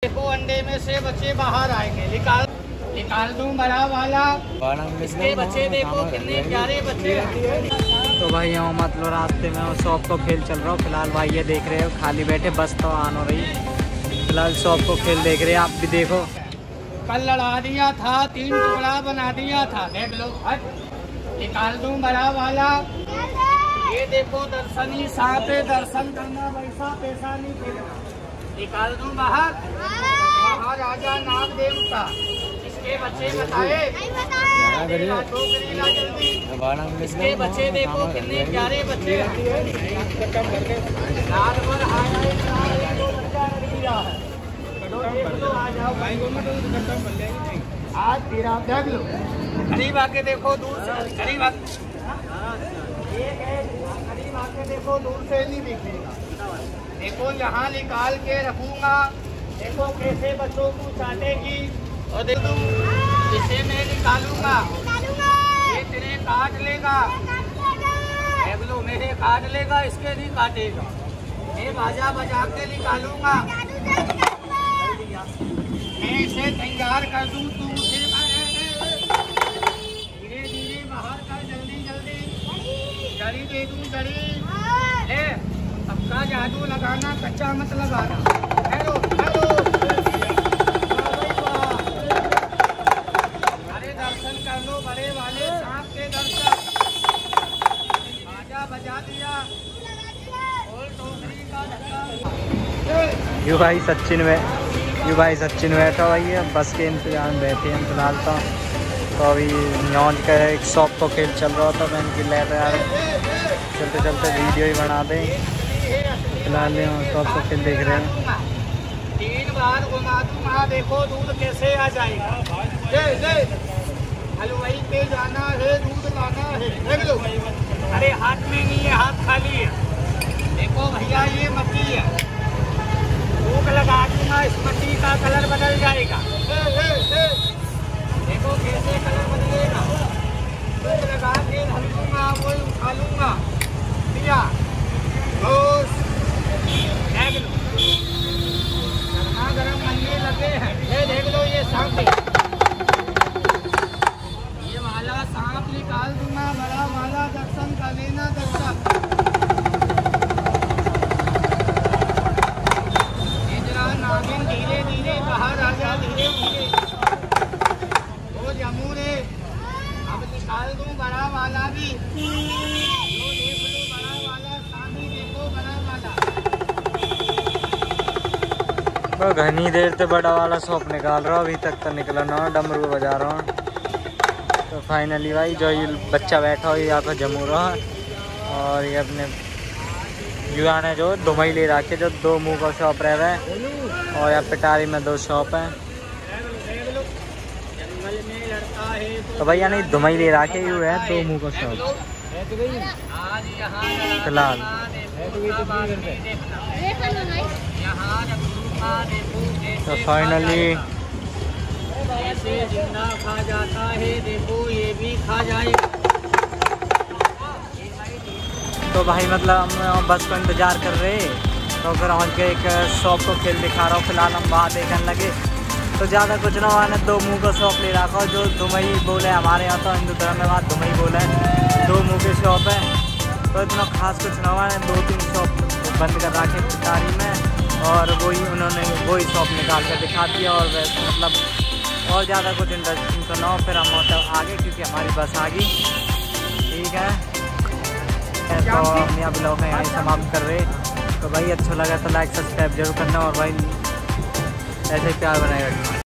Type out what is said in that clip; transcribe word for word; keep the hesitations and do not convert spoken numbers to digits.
देखो अंडे में से बच्चे बाहर आएंगे, निकाल निकाल दूं बड़ा वाला। इसके बच्चे देखो कितने प्यारे बच्चे हैं। तो भाई यहाँ मतलब रास्ते में शॉप को खेल चल रहा हूँ फिलहाल। भाई ये देख रहे हो खाली बैठे, बस तो आन हो रही। फिलहाल शॉप को खेल देख रहे हैं, आप भी देखो। कल लड़ा दिया था, तीन टुकड़ा बना दिया था, देख लो। हट, निकाल दूं बड़ा वाला। ये देखो दर्शनी सांप है, दर्शन करना वैसा पैसा नहीं देगा। निकाल दूं बाहर, महाराजा नागदेव का। इसके बच्चे बताए, इसके बच्चे देखो कितने प्यारे बच्चे हैं। आज तेरा देख लो, करीब आके देखो दूर से, करीब करीब आके देखो दूर से नहीं दिखेगा। देखो यहाँ निकाल के रखूंगा, देखो कैसे बच्चों को चाटेगी। और देखो इसे मैं निकालूंगा, ये तेरे काट लेगा। देख लो मेरे काट लेगा, इसके नहीं काटेगा। मैं बाजा बजा के निकालूंगा, मैं इसे तैयार कर दूं। तू उसे धीरे धीरे बाहर कर, जल्दी जल्दी। जड़ी दे दूं, जड़ी ले। सबका जादू लगाना, कच्चा मत लगाना। हेलो हेलो, अरे दर्शन कर लो बड़े वाले सांप के दर्शन। बाजा बजा दिया और टोकरी का धक्का। यू भाई सचिन में यू भाई सचिन बैठा हुआ है, बस के इंतजार में बैठे हैं फिलहाल। तो तो अभी न्योज का एक शॉप को खेल चल रहा था, मैं इनकी ले यार चलते चलते वीडियो ही बना दें। फिलहाल शॉप को खेल देख रहे हैं। तीन बार घुमा दूंगा, देखो दूध कैसे आ जाएगा। दे दे, हलवाई पे जाना है, दूध लाना है, देख लो। अरे हाथ में नहीं है, हाथ खाली है। देखो भैया ये मट्टी है, भूख लगा दूंगा, इस मट्टी का कलर बदल जाएगा। ए, ए, ए। देखो कैसे कलर बदलेगा। भूख लगा के धर दूंगा, वो उठा लूंगा। दिया रोज देख लो, गर्मा गर्म महीने लगे हैं। ये देख लो, ये सांप ये वाला सांप निकाल दूंगा, बड़ा वाला। दर्शन का लेना दर्शन। नागिन धीरे धीरे बाहर आ जा, धीरे धीरे। वो जमूरे अब निकाल दूं बड़ा वाला भी। लो देख लो बड़ा वाला, सामने देखो बड़ा वाला। तो घनी देर से बड़ा वाला शॉप निकाल रहा हूँ, अभी तक तो निकला ना, डमरू बजा रहा हूँ। तो फाइनली भाई जो ये बच्चा बैठा हो, ये यहाँ पर जमू रहा है। और ये अपने युवा ने जो दुमई ले रखे, जो दो मुंह का शॉप रह रहा है। और यहाँ पिटारी में दो शॉप है। तो भैया नहीं दुमई ले रखे यू है, दो मुंह का शॉप फिलहाल। तो फाइनली जिंदा खा जाता है, देखो ये भी खा जाएगा। तो भाई मतलब हम बस को इंतज़ार कर रहे, तो फिर हम के एक शॉप को खेल दिखा रहा हूँ। फिलहाल हम वहाँ देखने लगे, तो ज़्यादा कुछ ना हुआ, दो मुंह का शॉप ले रखा हो, जो दुमई बोले हमारे यहाँ। तो हिंदू धर्म में बात दुमई बोला है, दो मुंह के शॉप है। तो इतना खास कुछ ना हुआ है, दो तीन शॉप बंद कर रखे पिटारी में, और वही उन्होंने वही शॉप निकाल कर दिखा दिया। और वैसे मतलब और ज़्यादा कुछ इंटरेस्टिंग तो ना हो, फिर हम मतलब आगे, क्योंकि हमारी बस आ गई। ठीक है, तो हम यहाँ ब्लॉग में यहाँ समाप्त कर रहे। तो भाई अच्छा लगा तो लाइक सब्सक्राइब जरूर करना, और भाई ऐसे प्यार बनाए रखना।